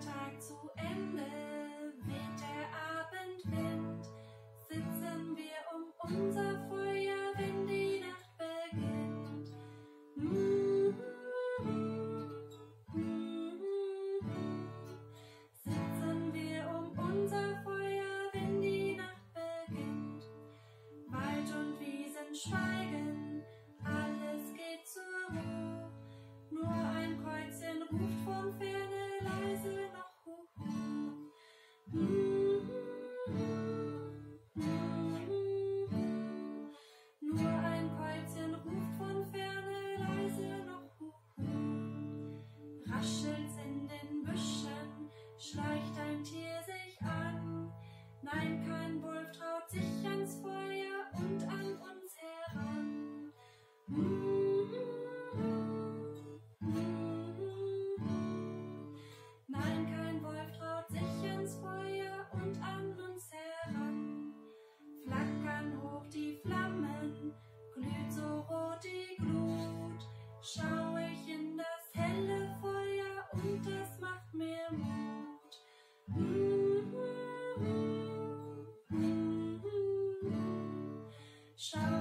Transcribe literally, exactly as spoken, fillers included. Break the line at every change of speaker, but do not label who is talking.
Tag zu Ende, weht der Abendwind, sitzen wir um unser Feuer, wenn die Nacht beginnt. Mm-hmm. Sitzen wir um unser Feuer, wenn die Nacht beginnt. Wald und Wiesen schweigen, alles geht zur Ruhe. Nur ein Kreuzchen ruft von ferne leise noch Huhu. Nur ein Kreuzchen ruft von ferne leise noch Huhu. Raschelt's in den Büschen, schleicht ein Tier sich an. Nein, kein Wolf traut sich ans Feuer und an uns heran. Nein, kein Wolf traut sich ans Feuer und an uns heran. Flackern hoch die Flammen, glüht so rot die Glut. Schau ich in das helle Feuer und das macht mir Mut. Schau